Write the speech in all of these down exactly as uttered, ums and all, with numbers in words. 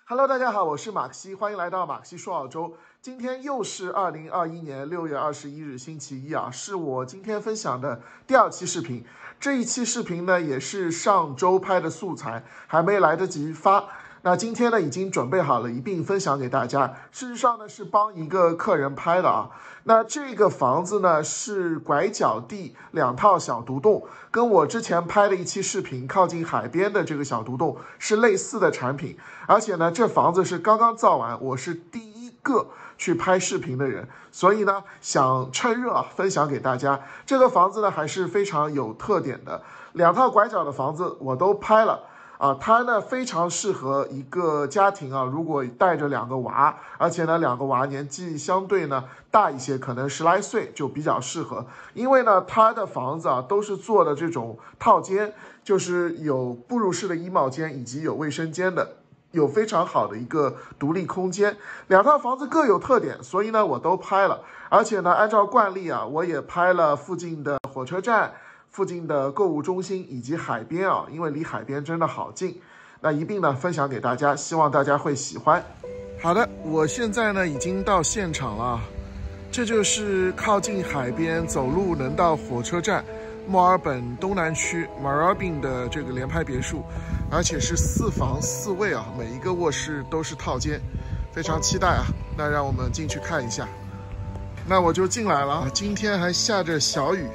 Hello， 大家好，我是马克西，欢迎来到马克西说澳洲。今天又是二零二一年六月二十一日星期一啊，是我今天分享的第二期视频。这一期视频呢，也是上周拍的素材，还没来得及发。那今天呢，已经准备好了，一并分享给大家。事实上呢，是帮一个客人拍的啊。那这个房子呢，是拐角地两套小独栋，跟我之前拍的一期视频靠近海边的这个小独栋是类似的产品。而且呢，这房子是刚刚造完，我是第一个去拍视频的人，所以呢，想趁热啊分享给大家。这个房子呢，还是非常有特点的，两套拐角的房子我都拍了。啊，它呢非常适合一个家庭啊，如果带着两个娃，而且呢两个娃年纪相对呢大一些，可能十来岁就比较适合。因为呢它的房子啊都是做的这种套间，就是有步入式的衣帽间以及有卫生间的，有非常好的一个独立空间。两套房子各有特点，所以呢我都拍了。而且呢按照惯例啊，我也拍了附近的火车站、附近的购物中心以及海边啊，因为离海边真的好近，那一并呢分享给大家，希望大家会喜欢。好的，我现在呢已经到现场了，这就是靠近海边，走路能到火车站，墨尔本东南区 Moorabbin 的这个联排别墅，而且是四房四卫啊，每一个卧室都是套间，非常期待啊！那让我们进去看一下。那我就进来了，今天还下着小雨。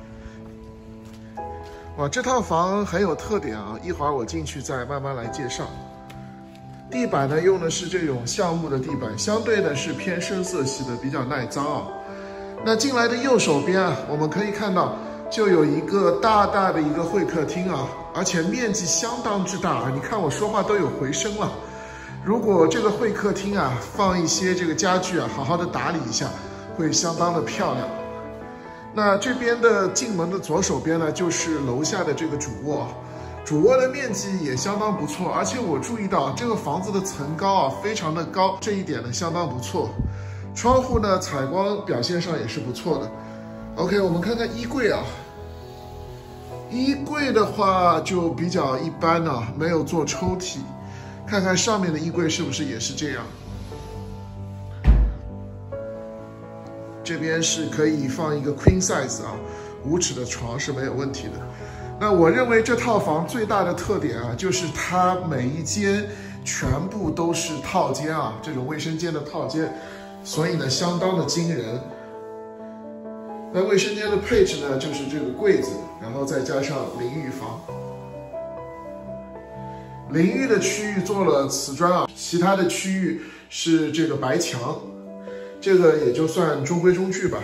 哇，这套房很有特点啊！一会儿我进去再慢慢来介绍。地板呢用的是这种橡木的地板，相对呢是偏深色系的，比较耐脏啊。那进来的右手边啊，我们可以看到就有一个大大的一个会客厅啊，而且面积相当之大啊！你看我说话都有回声了。如果这个会客厅啊放一些这个家具啊，好好的打理一下，会相当的漂亮。那这边的进门的左手边呢，就是楼下的这个主卧，主卧的面积也相当不错，而且我注意到这个房子的层高啊非常的高，这一点呢相当不错。窗户呢采光表现上也是不错的。OK， 我们看看衣柜啊，衣柜的话就比较一般啊，没有做抽屉，看看上面的衣柜是不是也是这样。这边是可以放一个 queen size 啊，五尺的床是没有问题的。那我认为这套房最大的特点啊，就是它每一间全部都是套间啊，这种卫生间的套间，所以呢相当的惊人。那卫生间的配置呢，就是这个柜子，然后再加上淋浴房。淋浴的区域做了瓷砖啊，其他的区域是这个白墙。这个也就算中规中矩吧。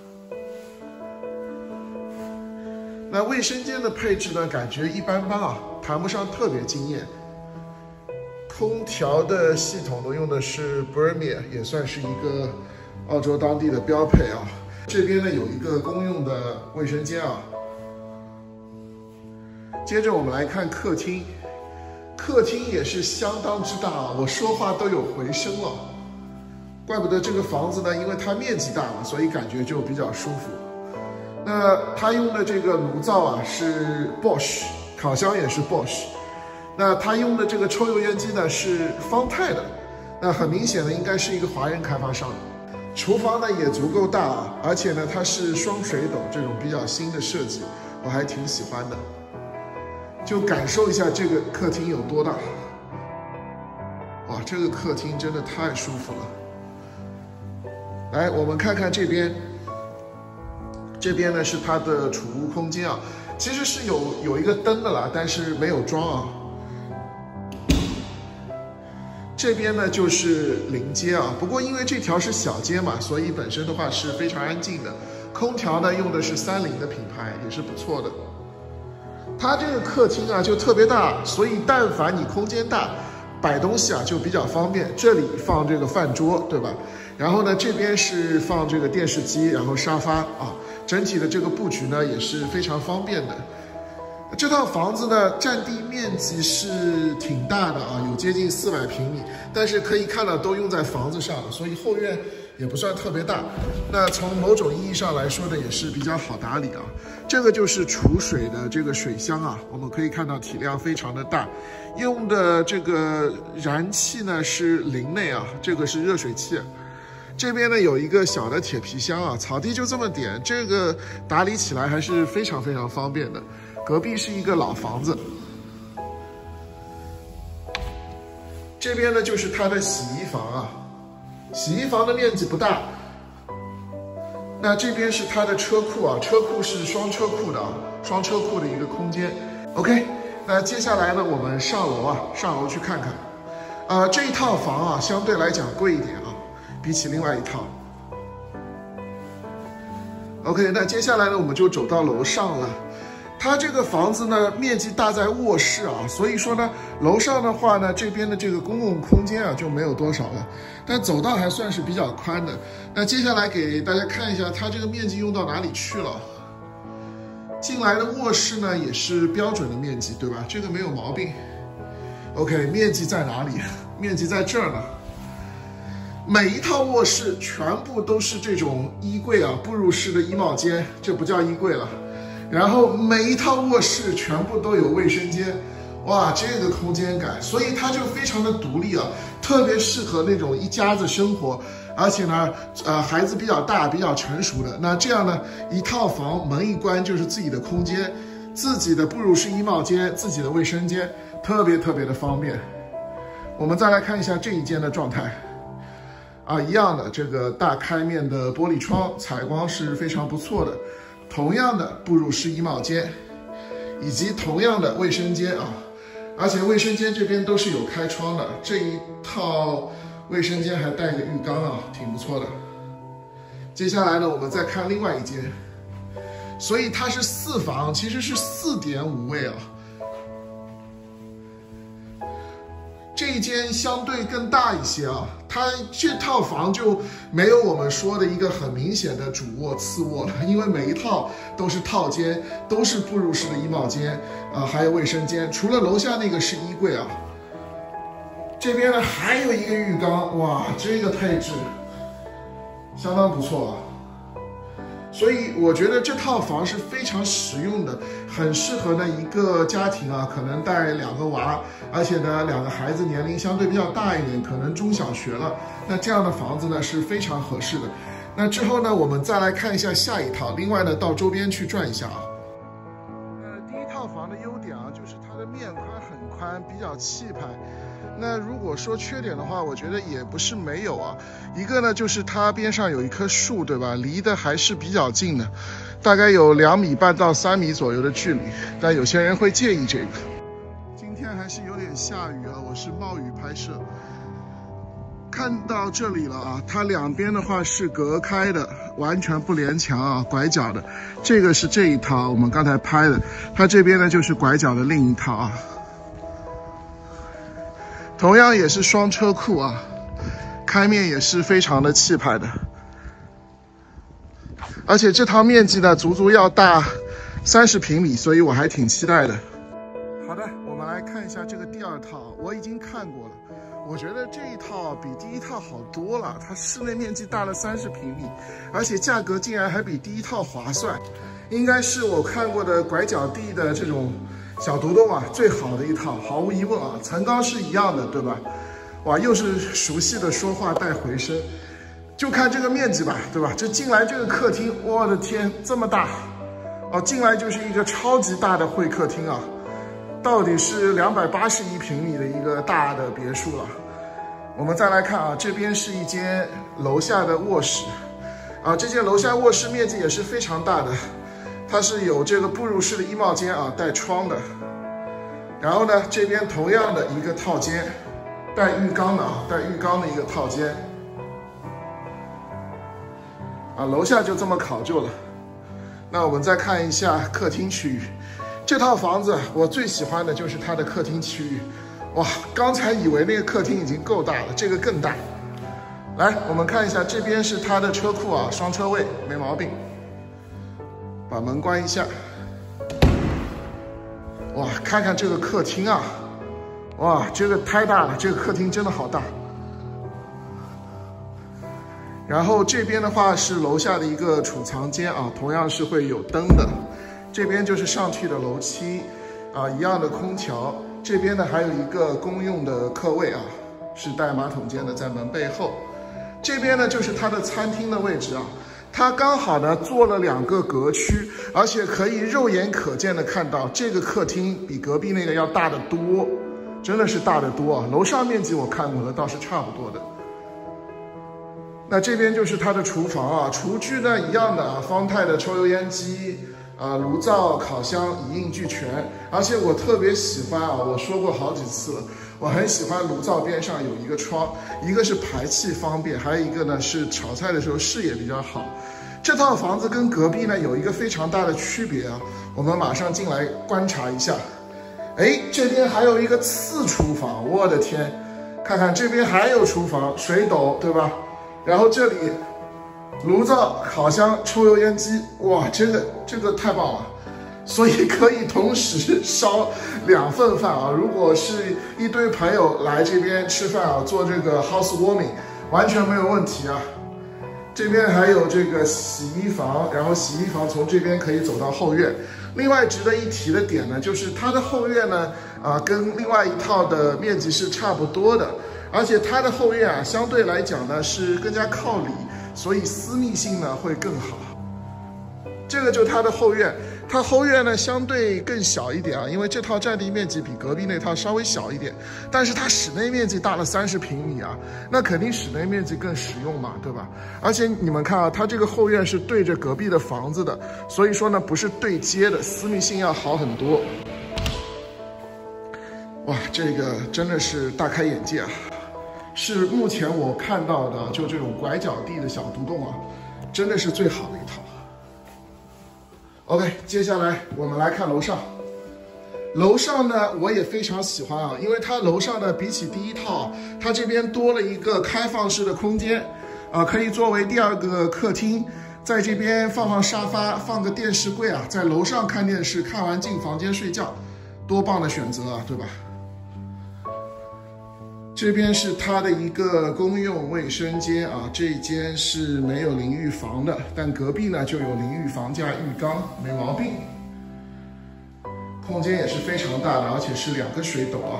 那卫生间的配置呢，感觉一般般啊，谈不上特别惊艳。空调的系统呢，用的是 Burmere， 也算是一个澳洲当地的标配啊。这边呢有一个公用的卫生间啊。接着我们来看客厅，客厅也是相当之大啊，我说话都有回声了。怪不得这个房子呢，因为它面积大嘛，所以感觉就比较舒服。那它用的这个炉灶啊是 Bosch， 烤箱也是 Bosch。那它用的这个抽油烟机呢是方太的，那很明显的应该是一个华人开发商。厨房呢也足够大啊，而且呢它是双水斗这种比较新的设计，我还挺喜欢的。就感受一下这个客厅有多大。哇，这个客厅真的太舒服了。来，我们看看这边，这边呢是它的储物空间啊，其实是有有一个灯的啦，但是没有装啊。这边呢就是临街啊，不过因为这条是小街嘛，所以本身的话是非常安静的。空调呢用的是三菱的品牌，也是不错的。它这个客厅啊就特别大，所以但凡你空间大，摆东西啊就比较方便。这里放这个饭桌，对吧？然后呢，这边是放这个电视机，然后沙发啊，整体的这个布局呢也是非常方便的。这套房子呢，占地面积是挺大的啊，有接近四百平米，但是可以看到都用在房子上了，所以后院也不算特别大。那从某种意义上来说呢，也是比较好打理啊。这个就是储水的这个水箱啊，我们可以看到体量非常的大，用的这个燃气呢是林内啊，这个是热水器。这边呢有一个小的铁皮箱啊，草地就这么点，这个打理起来还是非常非常方便的。隔壁是一个老房子，这边呢就是它的洗衣房啊，洗衣房的面积不大。那这边是它的车库啊，车库是双车库的啊，双车库的一个空间。OK， 那接下来呢，我们上楼啊，上楼去看看。呃，这一套房啊，相对来讲贵一点啊，比起另外一套。OK， 那接下来呢，我们就走到楼上了。它这个房子呢，面积大在卧室啊，所以说呢，楼上的话呢，这边的这个公共空间啊就没有多少了，但走道还算是比较宽的。那接下来给大家看一下它这个面积用到哪里去了。进来的卧室呢也是标准的面积，对吧？这个没有毛病。OK， 面积在哪里？面积在这儿呢。每一套卧室全部都是这种衣柜啊，步入式的衣帽间，这不叫衣柜了。然后每一套卧室全部都有卫生间，哇，这个空间感，所以它就非常的独立啊，特别适合那种一家子生活，而且呢，呃，孩子比较大、比较成熟的，那这样呢，一套房门一关就是自己的空间，自己的步入式衣帽间，自己的卫生间，特别特别的方便。我们再来看一下这一间的状态。啊，一样的，这个大开面的玻璃窗，采光是非常不错的。同样的步入式衣帽间，以及同样的卫生间啊，而且卫生间这边都是有开窗的。这一套卫生间还带个浴缸啊，挺不错的。接下来呢，我们再看另外一间，所以它是四房，其实是四点五卫啊。这一间相对更大一些啊，它这套房就没有我们说的一个很明显的主卧次卧了，因为每一套都是套间，都是步入式的衣帽间啊，还有卫生间，除了楼下那个是衣柜啊。这边呢还有一个浴缸，哇，这个配置相当不错啊。所以我觉得这套房是非常实用的，很适合呢一个家庭啊，可能带两个娃，而且呢两个孩子年龄相对比较大一点，可能中小学了，那这样的房子呢是非常合适的。那之后呢，我们再来看一下下一套，另外呢到周边去转一下啊。呃，第一套房的优点啊，就是它的面宽很宽，比较气派。那如果说缺点的话，我觉得也不是没有啊。一个呢，就是它边上有一棵树，对吧？离得还是比较近的，大概有两米半到三米左右的距离。但有些人会介意这个。今天还是有点下雨啊，我是冒雨拍摄。看到这里了啊，它两边的话是隔开的，完全不连墙啊，拐角的。这个是这一套我们刚才拍的，它这边呢就是拐角的另一套啊。同样也是双车库啊，开面也是非常的气派的，而且这套面积呢足足要大三十平米，所以我还挺期待的。好的，我们来看一下这个第二套，我已经看过了，我觉得这一套比第一套好多了，它室内面积大了三十平米，而且价格竟然还比第一套划算，应该是我看过的拐角地的这种小独栋啊，最好的一套，毫无疑问啊，层高是一样的，对吧？哇，又是熟悉的说话带回声，就看这个面积吧，对吧？这进来这个客厅，我的天，这么大，哦，进来就是一个超级大的会客厅啊，到底是两百八十一平米的一个大的别墅了。我们再来看啊，这边是一间楼下的卧室，啊，这间楼下卧室面积也是非常大的。它是有这个步入式的衣帽间啊，带窗的。然后呢，这边同样的一个套间，带浴缸的啊，带浴缸的一个套间。啊，楼下就这么考究了。那我们再看一下客厅区域，这套房子我最喜欢的就是它的客厅区域。哇，刚才以为那个客厅已经够大了，这个更大。来，我们看一下，这边是它的车库啊，双车位，没毛病。把门关一下，哇，看看这个客厅啊，哇，这个太大了，这个客厅真的好大。 然后这边的话是楼下的一个储藏间啊，同样是会有灯的。这边就是上去的楼梯啊，一样的空调。这边呢还有一个公用的客位啊，是带马桶间的，在门背后。这边呢就是它的餐厅的位置啊，它刚好呢做了两个隔区，而且可以肉眼可见的看到这个客厅比隔壁那个要大得多，真的是大得多啊。楼上面积我看过的倒是差不多的。那这边就是它的厨房啊，厨具呢一样的啊，方太的抽油烟机，啊、呃，炉灶、烤箱一应俱全。而且我特别喜欢啊，我说过好几次了，我很喜欢炉灶边上有一个窗，一个是排气方便，还有一个呢是炒菜的时候视野比较好。这套房子跟隔壁呢有一个非常大的区别啊，我们马上进来观察一下。哎，这边还有一个次厨房，我的天，看看这边还有厨房，水斗对吧？然后这里炉灶、烤箱、抽油烟机，哇，真的这个太棒了，所以可以同时烧两份饭啊。如果是一堆朋友来这边吃饭啊，做这个 housewarming 完全没有问题啊。这边还有这个洗衣房，然后洗衣房从这边可以走到后院。另外值得一提的点呢，就是它的后院呢，啊、呃，跟另外一套的面积是差不多的。而且它的后院啊，相对来讲呢是更加靠里，所以私密性呢会更好。这个就它的后院，它后院呢相对更小一点啊，因为这套占地面积比隔壁那套稍微小一点，但是它室内面积大了三十平米啊，那肯定室内面积更实用嘛，对吧？而且你们看啊，它这个后院是对着隔壁的房子的，所以说呢不是对接的，私密性要好很多。哇，这个真的是大开眼界啊！是目前我看到的就这种拐角地的小独栋啊，真的是最好的一套。OK， 接下来我们来看楼上。楼上呢，我也非常喜欢啊，因为它楼上呢比起第一套，它这边多了一个开放式的空间，啊、呃，可以作为第二个客厅，在这边放放沙发，放个电视柜啊，在楼上看电视，看完进房间睡觉，多棒的选择啊，对吧？这边是它的一个公用卫生间啊，这一间是没有淋浴房的，但隔壁呢就有淋浴房加浴缸，没毛病。空间也是非常大的，而且是两个水斗啊。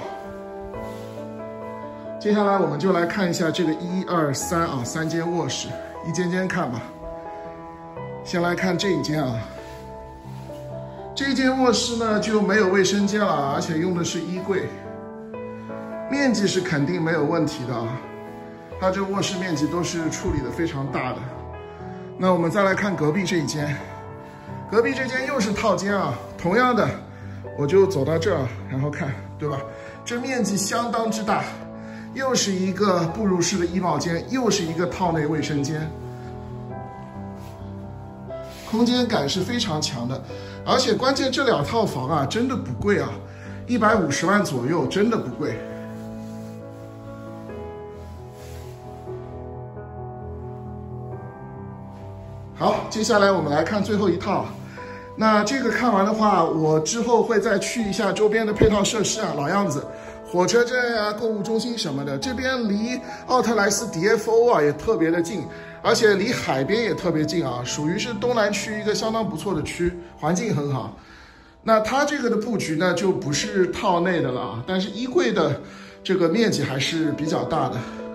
接下来我们就来看一下这个一二三啊，三间卧室，一间间看吧。先来看这一间啊，这间卧室呢就没有卫生间了，而且用的是衣柜。面积是肯定没有问题的啊，它这卧室面积都是处理的非常大的。那我们再来看隔壁这一间，隔壁这间又是套间啊，同样的，我就走到这儿，然后看，对吧？这面积相当之大，又是一个步入式的衣帽间，又是一个套内卫生间，空间感是非常强的。而且关键这两套房啊，真的不贵啊，一百五十万左右，真的不贵。好，接下来我们来看最后一套。那这个看完的话，我之后会再去一下周边的配套设施啊，老样子，火车站啊、购物中心什么的。这边离奥特莱斯 D F O 啊也特别的近，而且离海边也特别近啊，属于是东南区一个相当不错的区，环境很好。那它这个的布局呢，就不是套内的了啊，但是衣柜的这个面积还是比较大的。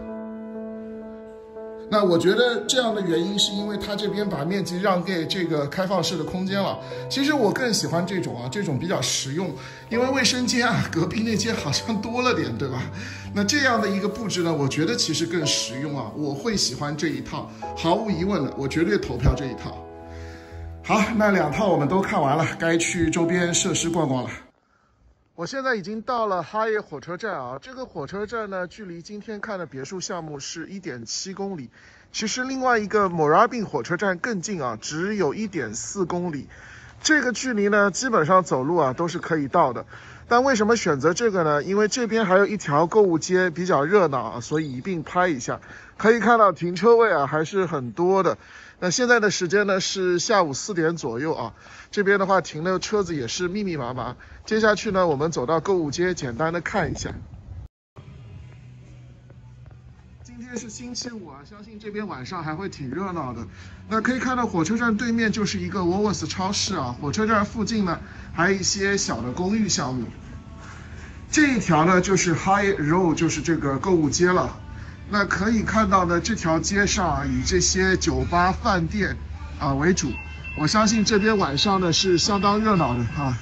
那我觉得这样的原因是因为它这边把面积让给这个开放式的空间了。其实我更喜欢这种啊，这种比较实用，因为卫生间啊，隔壁那间好像多了点，对吧？那这样的一个布置呢，我觉得其实更实用啊，我会喜欢这一套，毫无疑问的，我绝对投票这一套。好，那两套我们都看完了，该去周边设施逛逛了。我现在已经到了哈耶火车站啊，这个火车站呢，距离今天看的别墅项目是 一点七公里，其实另外一个 Moorabbin 火车站更近啊，只有 一点四公里。这个距离呢，基本上走路啊都是可以到的。但为什么选择这个呢？因为这边还有一条购物街比较热闹啊，所以一并拍一下。可以看到停车位啊还是很多的。那现在的时间呢是下午四点左右啊，这边的话停的车子也是密密麻麻。接下去呢，我们走到购物街，简单的看一下。 今天是星期五啊，相信这边晚上还会挺热闹的。那可以看到火车站对面就是一个 Woolworths 超市啊，火车站附近呢还有一些小的公寓项目。这一条呢就是 High Road， 就是这个购物街了。那可以看到呢，这条街上啊以这些酒吧、饭店啊为主。我相信这边晚上呢是相当热闹的啊。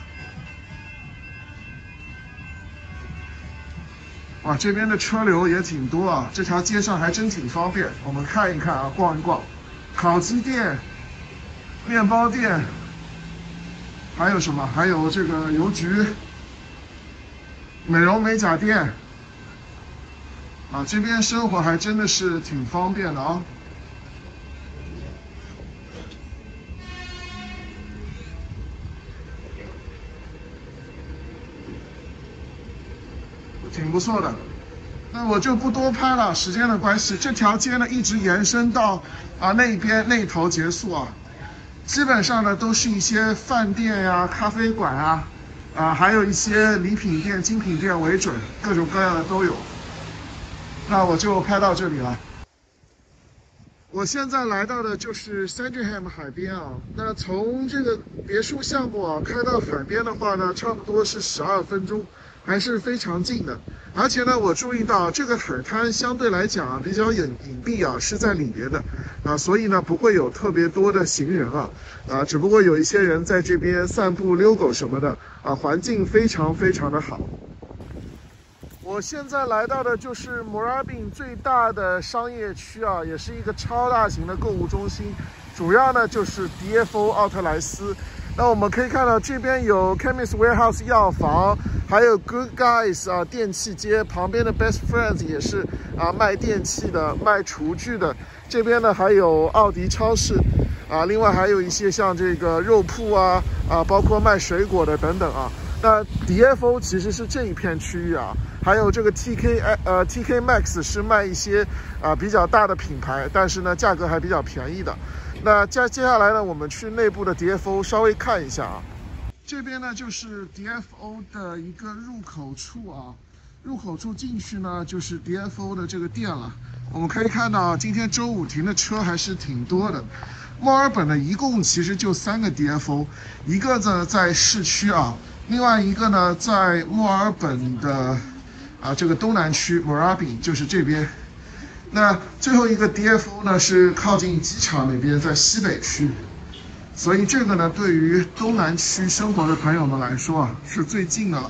哇，这边的车流也挺多啊，这条街上还真挺方便。我们看一看啊，逛一逛，烤鸡店、面包店，还有什么？还有这个邮局、美容美甲店啊，这边生活还真的是挺方便的啊。挺不错的，那我就不多拍了，时间的关系，这条街呢一直延伸到啊那边那头结束啊，基本上呢都是一些饭店呀、咖啡馆啊，啊还有一些礼品店、精品店为准，各种各样的都有。那我就拍到这里了。我现在来到的就是 Sandringham 海边啊，那从这个别墅项目啊开到海边的话呢，差不多是十二分钟。还是非常近的，而且呢，我注意到这个海滩相对来讲啊比较隐隐蔽啊，是在里面的啊，所以呢不会有特别多的行人啊啊，只不过有一些人在这边散步、遛狗什么的啊，环境非常非常的好。我现在来到的就是墨尔本最大的商业区啊，也是一个超大型的购物中心，主要呢就是 D F O 奥特莱斯。那我们可以看到这边有 Chemist Warehouse 药房，还有 Good Guys 啊电器街，旁边的 Best Friends 也是啊卖电器的、卖厨具的。这边呢还有奥迪超市啊，另外还有一些像这个肉铺啊啊，包括卖水果的等等啊。那 D F O 其实是这一片区域啊，还有这个 T K 呃 T K Maxx 是卖一些啊比较大的品牌，但是呢价格还比较便宜的。那接接下来呢，我们去内部的 D F O 稍微看一下啊。这边呢就是 D F O 的一个入口处啊，入口处进去呢就是 D F O 的这个店了。我们可以看到今天周五停的车还是挺多的。墨尔本呢一共其实就三个 D F O， 一个呢在市区啊，另外一个呢在墨尔本的啊这个东南区 Moorabbin 就是这边。那最后一个 D F O 呢是靠近机场那边，在西北区，所以这个呢对于东南区生活的朋友们来说啊是最近的了。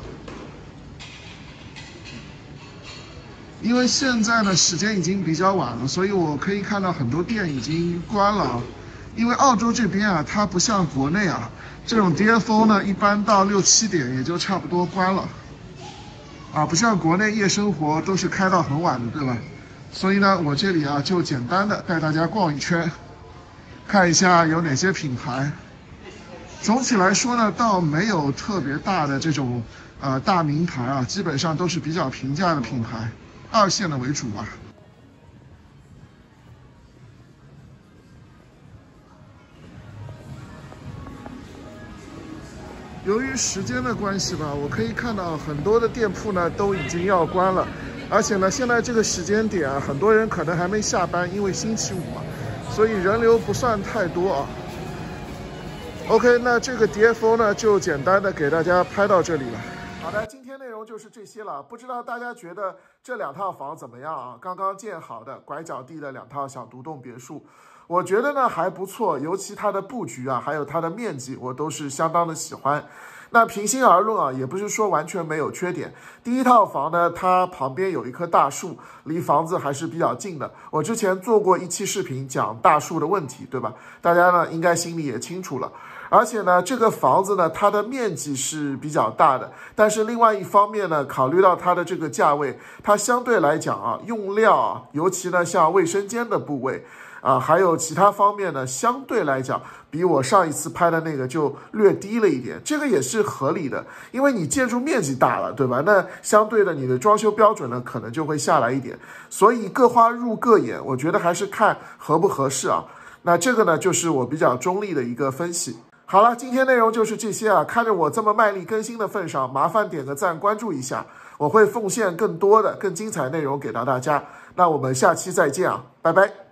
因为现在呢时间已经比较晚了，所以我可以看到很多店已经关了啊。因为澳洲这边啊，它不像国内啊，这种 D F O 呢一般到六七点也就差不多关了，啊，不像国内夜生活都是开到很晚的，对吧？所以呢，我这里啊就简单的带大家逛一圈，看一下有哪些品牌。总体来说呢，倒没有特别大的这种呃大名牌啊，基本上都是比较平价的品牌，二线的为主吧。由于时间的关系吧，我可以看到很多的店铺呢都已经要关了。而且呢，现在这个时间点啊，很多人可能还没下班，因为星期五嘛，所以人流不算太多啊。OK， 那这个 D F O 呢，就简单的给大家拍到这里了。好的，今天内容就是这些了。不知道大家觉得这两套房怎么样啊？刚刚建好的拐角地的两套小独栋别墅，我觉得呢还不错，尤其它的布局啊，还有它的面积，我都是相当的喜欢。那平心而论啊，也不是说完全没有缺点。第一套房呢，它旁边有一棵大树，离房子还是比较近的。我之前做过一期视频讲大树的问题，对吧？大家呢应该心里也清楚了。而且呢，这个房子呢，它的面积是比较大的，但是另外一方面呢，考虑到它的这个价位，它相对来讲啊，用料啊，尤其呢像卫生间的部位啊，还有其他方面呢，相对来讲，比我上一次拍的那个就略低了一点，这个也是合理的，因为你建筑面积大了，对吧？那相对的，你的装修标准呢，可能就会下来一点，所以各花入各眼，我觉得还是看合不合适啊。那这个呢，就是我比较中立的一个分析。 好了，今天内容就是这些啊。看着我这么卖力更新的份上，麻烦点个赞，关注一下，我会奉献更多的、更精彩内容给到大家。那我们下期再见啊，拜拜。